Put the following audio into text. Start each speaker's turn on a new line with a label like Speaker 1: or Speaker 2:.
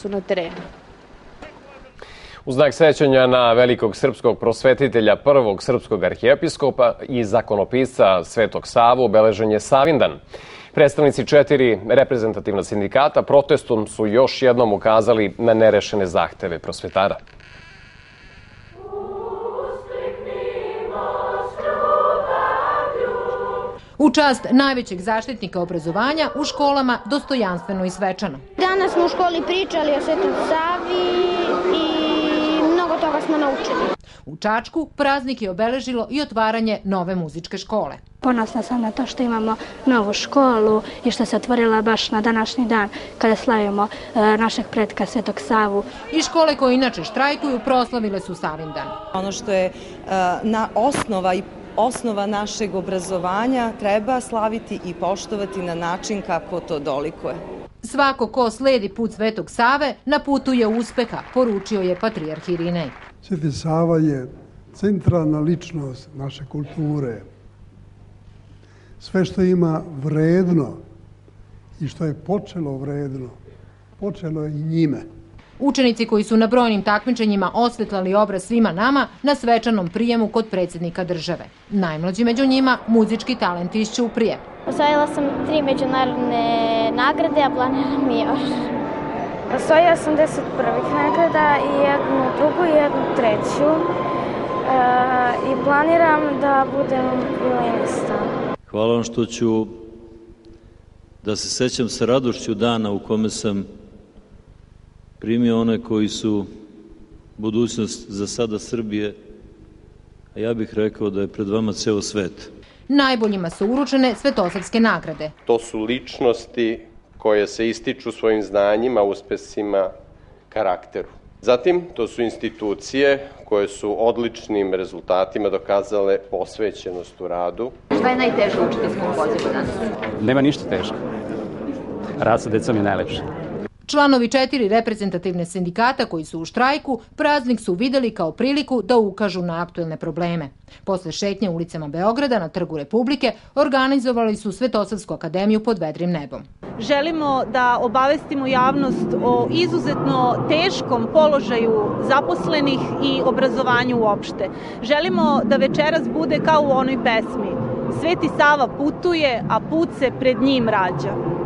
Speaker 1: su na terenu.
Speaker 2: U znak sećanja na velikog srpskog prosvetitelja, prvog srpskog arhijepiskopa i zakonopisca Svetog Savu obeležen je Savindan. Predstavnici 4 reprezentativna sindikata protestom su još jednom ukazali na nerešene zahteve prosvetara.
Speaker 3: U čast najvećeg zaštitnika obrazovanja u školama dostojanstveno i svečano.
Speaker 4: Danas smo u školi pričali o Svetom Savi i mnogo toga smo naučili.
Speaker 3: U Čačku praznik je obeležilo i otvaranje nove muzičke škole.
Speaker 5: Ponosna sam na to što imamo novu školu i što se otvorila baš na današnji dan kada slavimo našeg pretka Svetog Savu.
Speaker 3: I škole koje inače štrajkuju proslavile su Savindan.
Speaker 6: Ono što je osnova našeg obrazovanja treba slaviti i poštovati na način kako to dolikuje.
Speaker 3: Svako ko sledi put Svetog Save na putu je uspeha, poručio je patrijarh Irinej.
Speaker 7: Sveti Sava je centralna ličnost naše kulture. Sve što ima vredno i što je počelo vredno, počelo je i njime.
Speaker 3: Učenici koji su na brojnim takmičenjima osvetlali obraz svima nama na svečanom prijemu kod predsjednika države. Najmlađi među njima muzički talenti iz Ćuprije.
Speaker 4: Osvojila sam 3 međunarodne nagrade, a planiram i još.
Speaker 8: Osvojila sam 10 prvih nagrada i jednu drugu i jednu treću. I planiram da budem violinista.
Speaker 9: Hvala vam što ću da se sećam sa radošću dana u kome sam primio one koji su budućnost za sada Srbije, a ja bih rekao da je pred vama ceo svet.
Speaker 3: Najboljima su uručene svetosavske nagrade.
Speaker 10: To su ličnosti koje se ističu svojim znanjima, uspesima, karakteru. Zatim, to su institucije koje su odličnim rezultatima dokazale posvećenost u radu.
Speaker 11: Šta je najteže u učiteljskom pozivu danas?
Speaker 12: Nema ništa teško. Rad sa decom je najlepše.
Speaker 3: Članovi 4 reprezentativne sindikata koji su u štrajku praznik su videli kao priliku da ukažu na aktuelne probleme. Posle šetnje ulicama Beograda na Trgu Republike organizovali su Svetosavsku akademiju pod vedrim nebom.
Speaker 13: Želimo da obavestimo javnost o izuzetno teškom položaju zaposlenih i obrazovanju uopšte. Želimo da večeras bude kao u onoj pesmi. Sveti Sava putuje, a put se pred njim rađa.